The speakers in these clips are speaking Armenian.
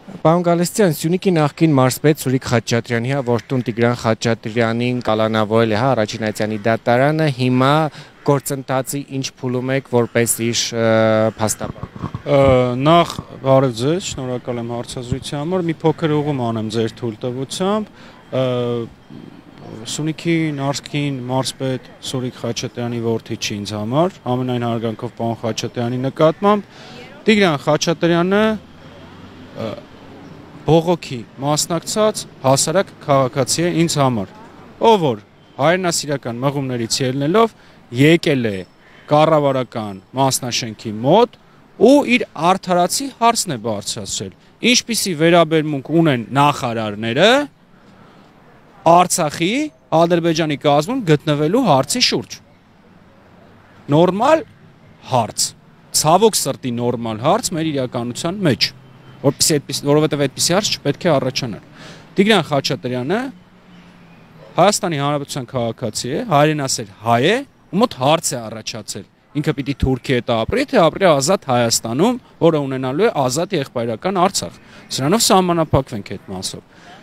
Պարոն Գալստյան, Սյունիքի նախկին մարզպետ Սուրիկ Խաչատրյանի որդուն Տիգրան Խաչատրյանին կալանավորել է Առաջին Հայաստանի դատարանը, հիմա գործընթացի ինչ փուլում եք որպես իր փաստաբան։ Նախ բարև ձեզ, շնորհակալ եմ հարցազրույցի համար, մի փոքր ուղղում անեմ ձեր թույլտվությամբ։ Սյունիքի նախկին մարզպետ Սուրիկ Խաչատրյանի որդի չի ինձ համար, ամենայն հարգանքով պարոն Խաչատրյանի նկատմամբ, Տիգրան Խաչատրյանը բողոքի մասնակցած հասարակ քաղաքացի է ինձ համար, ով որ հայրենասիրական մղումներից ելնելով եկել է կառավարական մասնաշենքի մոտ ու իր արդարացի հարցն է բարձրացրել, ինչպիսի վերաբերմունք ունեն նախարարները Արցախի, Ադրբեջանի կազմում գտնվելու հարցի շուրջ։ Նորմալ հարց, ցավոք սրտի նորմալ հարց մեր իրականության մեջ, որովհետև այդպիսի հարց չպետք է առաջանար։ Տիգրան Խաչատրյանը Հայաստանի Հանրապետության քաղաքացի է, հայրենասեր հայ է, ու մոտ հարց է առաջացել։ Ինքը պիտի Թուրքի հետ ապրի, թե ապրի ազատ Հայաստանում, որը ունենալու է ազատ եղբայրական Արցախ։ Սրանով սահմանափակվենք այդ մասով։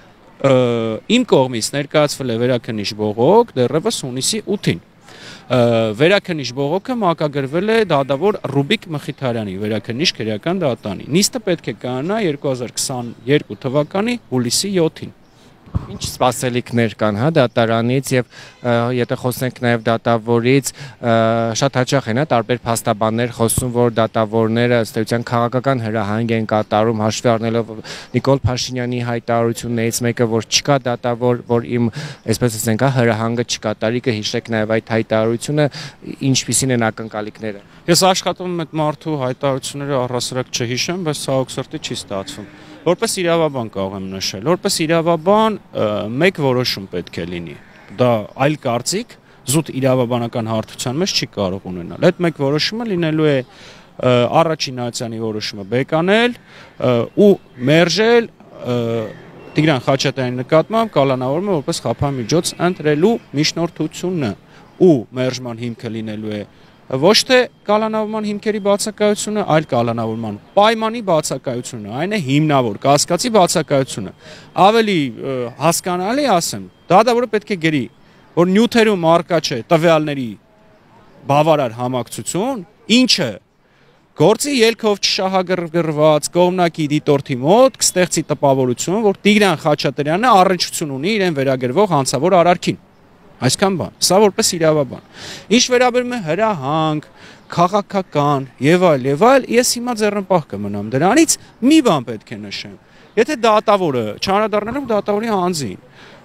Իմ կողմից ներկայացվել է վերաքննիչ բողոք դեռևս հունիսի 8-ին։ Վերաքննիչ բողոքը մակագրվել է դատավոր Ռուբիկ Մխիթարյանի վերաքննիչ քրեական դատարանի։ Նիստը պետք է կայանա 2022 թվականի հուլիսի 7-ին։ Ինչ սպասելիքներ կան դատարանից եւ եթե խոսենք նաեւ դատավորից, շատ հաճախ են տարբեր փաստաբաններ խոսում, որ դատավորները ըստ էության քաղաքական հրահանգ են կատարում, հաշվի առնելով Նիկոլ Փաշինյանի հայտարարություններից մեկը, որ չկա դատավոր, որ իմ, այսպես ասենք, հրահանգը չկատարի, կհիշեք նաեւ այդ հայտարարությունը, ինչպիսին են ակնկալիքները։ Ես աշխատում եմ այդ մարդու հայտարարությունները առհասարակ չհիշեմ, բայց ցավոք սրտի չի ստացվում։ Որպես իրավաբան կարող եմ նշել, որպես իրավաբան մեկ որոշում պետք է լինի։ Դա այլ կարծիք զուտ իրավաբանական հարթության մեջ չի կարող ունենալ։ Այդ մեկ որոշումը լինելու է առաջին հայացանի որոշումը բեկանել ու մերժել Տիգրան Խաչատրյանի նկատմամբ կալանավորումը որպես խափամիջոց ընտրելու միջնորդությունը ու մերժման հիմքը լինելու է ոչ թե կալանավորման հիմքերի բացակայությունը, այլ կալանավորման պայմանի բացակայությունը, այն է հիմնավոր կասկածի բացակայությունը։ Ավելի հասկանալի ասեմ, դատավորը պետք է գրի, որ նյութերում առկա չէ տվյալների բավարար համակցություն, ինչը գործի ելքով չշահագրգռված կողմնակի դիտորդի մոտ կստեղծի տպավորություն, որ Տիգրան Խաչատրյանը առնչություն ունի իրեն վերագրվող հանցավոր արարքին։ Այսքան բան, սա որպես իրավաբան։ Ինչ վերաբերում է հրահանգ, քաղաքական եւ այլ, ես հիմա ձեռնպահ կմնամ դրանից, մի բան պետք է նշեմ։ Եթե դատավորը, չանդրադառնալով դատավորի անձին,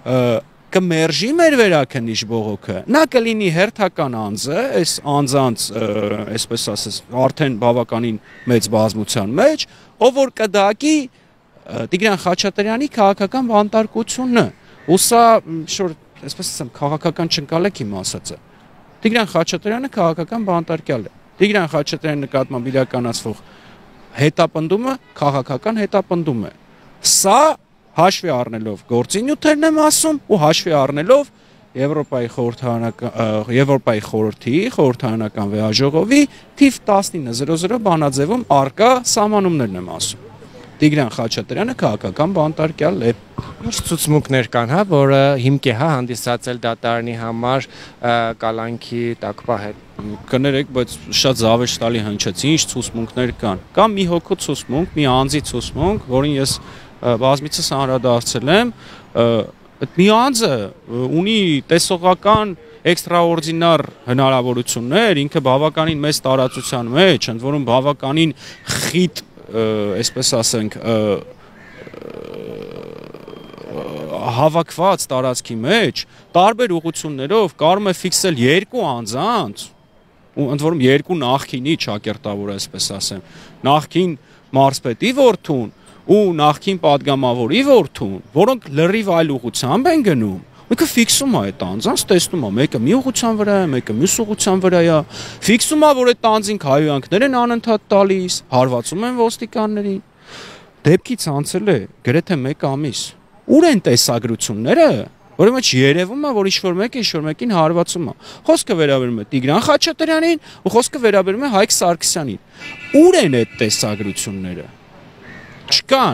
կմերժի մեր վերաքննիչ բողոքը, նա կլինի հերթական անձը, այս անձանց, այսպես ասես, արդեն բավականին մեծ բազմության մեջ, ով որ կդակի Տիգրան Խաչատրյանի քաղաքական բանտարկությունը։ Ու սա այսպես ասեմ, քաղաքական չընկալեք իմ ասածը։ Տիգրան Խաչատրյանը քաղաքական բանտարկյալ է։ Տիգրան Խաչատրյանի նկատմամբ իրականացվող հետապնդումը քաղաքական հետապնդում է։ Սա հաշվի առնելով գործի նյութերն եմ ասում ու հաշվի առնելով Եվրոպայի խորհրդանական վեհաժողովի թիվ 1900 բանաձևում արկա սահմանումներն եմ ասում։ Տիգրան Խաչատրյանը քաղաքական բանտարկյալ է։ Ինչ ցուցմունքներ կան, որը հիմք է հանդիսացել դատարանի համար կալանքի տակ պահել։ Կներեք, բայց շատ զավեշ տալի հնչեց, ինչ ցուցմունքներ կան։ Կամ մի հոգու ցուցմունք, մի անձի ցուցմունք, որին ես բազմիցս անդրադարձել եմ, այդ մի անձը ունի տեսողական էքստրաորդինար հնարավորություններ, ինքը բավականին մեծ տարածության մեջ, ընդ որում բավականին խիտ, այսպես ասենք, հավաքված տարածքի մեջ տարբեր ուղղություններով կարող է ֆիքսել երկու անձանց, ու ընդ որում երկու նախկինի ճակերտավոր, այսպես ասեմ, նախկին մարզպետի որդուն ու նախկին падգամավորի որդուն, որոնք լրիվ այլ ուղղությամբ են գնում, ինքը ֆիքսում է այդ անձանց, տեսնում է, մեկը մի ուղղության վրա է, մեկը մյուս ուղղության վրա է, ֆիքսում է, որ այդ անձին հայհոյանքներ են անընդհատ տալիս, հարվածում են ոստիկաններին։ Դեպքից անցել է գրեթե 1 ամիս։ Ուր են տեսագրությունները, որի մեջ երևում է, որ ինչ-որ մեկին հարվածում է։ Խոսքը վերաբերում է Տիգրան Խաչատրյանին ու խոսքը վերաբերում է Հայկ Սարգսյանին։ Ուր են այդ տեսագրությունները։ Չկան։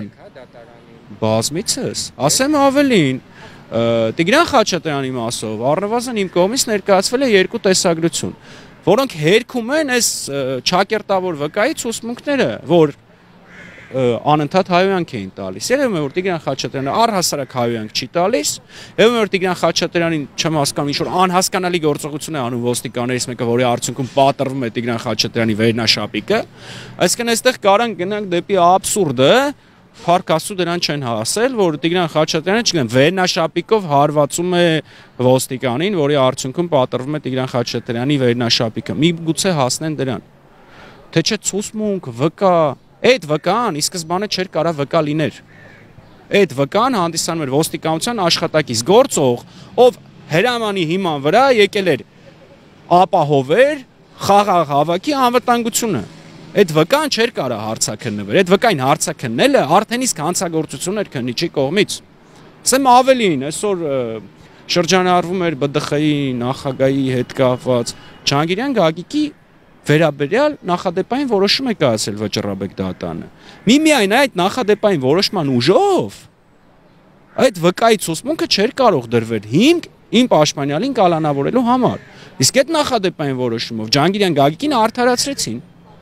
դատարանին։ Բազմիցս, ասեմ ավելին, Տիգրան Խաչատրյանի մասով առնվազն իմ կողմից ներկայացվել է երկու տեսագրություն, որոնք հերքում են այս ճակերտավոր վկայի ցուցմունքները, որ անընդհատ հայոյանք էին տալիս։ Երևում է, որ Տիգրան Խաչատրյանը առհասարակ հայոյանք չի տալիս, երևում է, որ Տիգրան Խաչատրյանին չեմ հասկանում, ինչ որ անհասկանալի գործողություն է անում ոստիկաններից մեկը, որի արդյունքում պատռվում է Տիգրան Խաչատրյանի վերնաշապիկը, այսինքն այստեղ կարան գնանք դեպի աբսուրդը, Փառք Աստծո դրան չեն հասել, որ Տիգրան Խաչատրյանը, չգիտեմ, վերնաշապիկով հարվածում է ոստիկանին, որի արդյունքում պատռվում է Տիգրան Խաչատրյանի վերնաշապիկը։ Միգուցե հասնեն դրան։ Թե չէ ցուսմունք, վկա, այդ վկան ի սկզբանե չէր կարա վկա լիներ։ Այդ վկան հանդիսանում էր ոստիկանության աշխատակից գործող, ով հրամանի հիման վրա եկել էր ապահոver խաղաղ հավաքի անվտանգությունը։ Այդ վկան չէր կարա հարցաքննվել, այդ վկային հարցաքննելը արդեն իսկ հանցագործություն էր քննիչի կողմից։ Ասեմ ավելին, այսօր շրջանառվում էր ԲԴԽ-ի նախագահի հետ կապված Ջհանգիրյան Գագիկի վերաբերյալ նախադեպային որոշում է կայացել Վճռաբեկ դատարանը։ Միմիայն այդ նախադեպային որոշման ուժով այդ վկայի ցուցմունքը չէր կարող դրվել հիմք իմ պաշտպանյալին կալանավորելու համար։ Իսկ այդ նախադեպային որոշումով Ջհանգիրյան Գագիկին արդարացրեցին։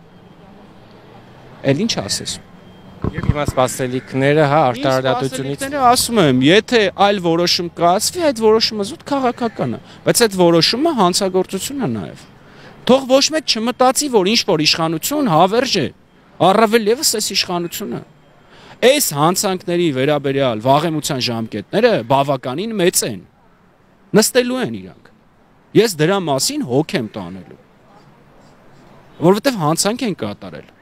Էլ ինչ ասես։ Եվ հիմա սպասելիքները, հա, արտարադատությունից ասում եմ, եթե այլ որոշում կայացվի, այդ որոշումը զուտ քաղաքական է, բայց այդ որոշումը հանցագործություն է նաև։ Թող ոչ մեկ չմտածի, որ ինչ որ իշխանություն հավերժ է, առավել եւս այս իշխանությունը։ Այս հանցանքների վերաբերյալ վաղեմության ժամկետները բավականին մեծ են։ Նստելու են իրանք։ Ես դրա մասին հոգ եմ տանելու։ Որովհետև հանցանք են կատարել։